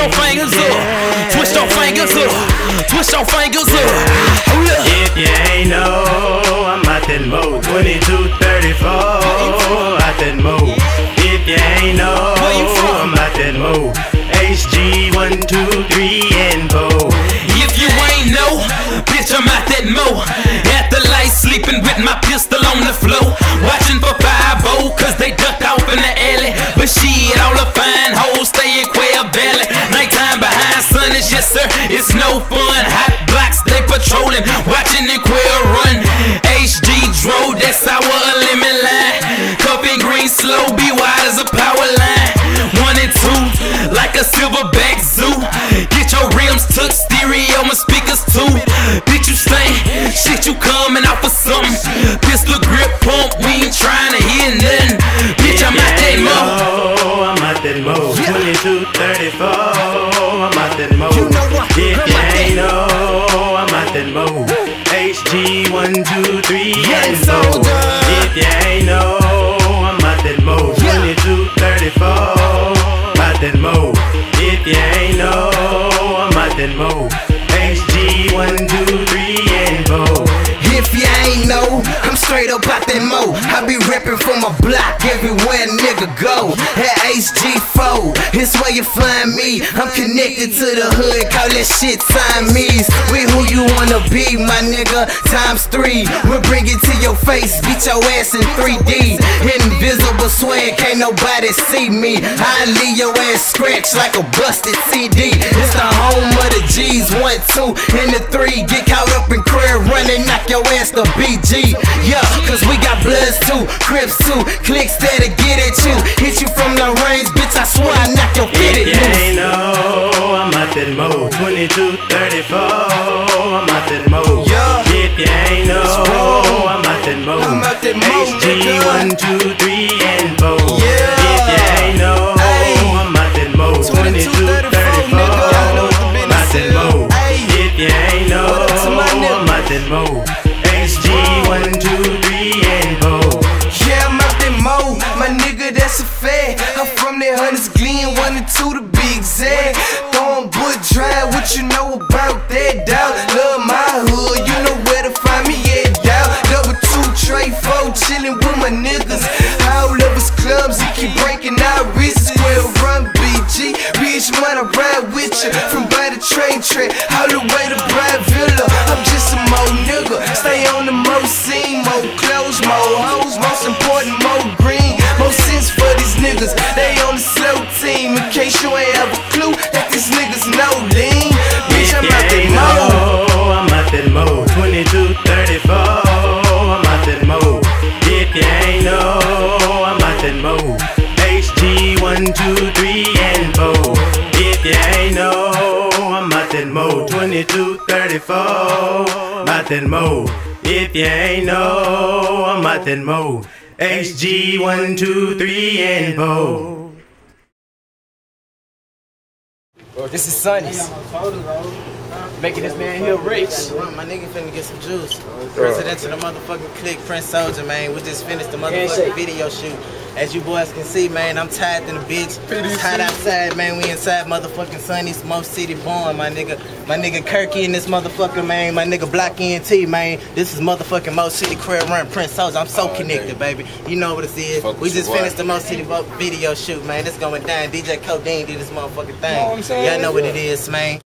your fingers up. Twist your fingers up. Twist your fingers up. If you ain't know, I'm out that mode. 2234, out that mode. If you ain't know, I'm out that mode. HG 1, 2, 3, and 4. If you ain't know, bitch, I'm out that mo. At the light, sleeping with my pistol on the floor. Watching for 5-0, cause they ducked off in the alley. But shit, all the fine hoes stay in Quail Valley. Nighttime behind sun is, yes sir, it's no fun. Hot blocks, they patrolling, watching the Quail run. HG drove, that's our limit line. Coffee green slow, be wide as a power line. 1 and 2, like a silverback zoo. Get your rims took, stereo and speakers too. Bitch, you stink, shit, you coming off of something. Pistol grip pump, we ain't trying to hear nothing. Bitch, I'm out that mode. I'm out that mode. 2234, I'm out that mode. If you ain't know, I'm out that mode. HG 1, 2, 3, and 4. If you ain't know, I'm out that mode. 2234, out that mode. If you ain't know, I'm out that mode. HG 1, 2, 3, and 4. If you ain't know, I'm straight up out that mo. I be reppin' for my block everywhere nigga go. At HG4, it's where you find me. I'm connected to the hood, call that shit Siamese. We who you wanna be, my nigga, ×3. We'll bring it to your face, beat your ass in 3D. Invisible swag, can't nobody see me. I leave your ass scratched like a busted CD. It's the home of the G's, 1, 2, and the 3. Get caught up in crib running, knock your ass to BG. Yeah, cause we got Bloods too, Crips too, clicks that'll get at you. Hit you from the range, bitch, I swear I knock your fitted loose. If you ain't know, I'm out that mode. 2234, I'm out that mode. If you ain't know, I'm out that mode. HG 1, 2, 3, and 4. If you ain't know, I'm out that mode. 2234, I'm out that mode. If you ain't know, I'm out that mode. HG 1, 2, 3, and 4. Yeah, I'm out that mode, my nigga, that's a fact. I'm from that Hunters Glen, 1 and 2 to be exact. Throwing Wood Drive, what you know about that, dawg? Love my hood, you know where to find me at, dawg. Double 2, tray 4, chillin' with my niggas. All of us clubs, he keep breaking our wrists. Square run, BG, bitch, when I ride with you. From by the train track, all the way to Brad Villa. I'm just a mo nigga, stay on the mo scene, mo clothes, mo hoes, most important, mo green. Mo sense for these niggas, they on the slow team. In case you ain't have a clue, that these niggas know lean. Bitch, I'm out that mode. I'm out that mode. 2234, I'm out that mode. If you ain't know, I'm out that mode. HG 1, 2, 3, and 4. If you ain't know, I'm out that mode. 2234, I'm out that mode. If you ain't know, I'm out that mode. HG 1, 2, 3, and 4. Bro, this is Sonny's. Making this man here rich. My nigga finna get some juice. President to the motherfucking clique, Prince Soldier, man. We just finished the motherfucking video shoot. As you boys can see, man, I'm tired than a bitch. It's hot outside, man. We inside motherfucking Sonny's, Mo City born, my nigga. My nigga Kirky in this motherfucker, man. My nigga Block ENT, man. This is motherfucking Mo City Crib Run, Prince Soldier. I'm so connected, baby. You know what it is. We just finished the Mo City video shoot, man. This going down. DJ Codeine did this motherfucking thing. Y'all know what it is, man.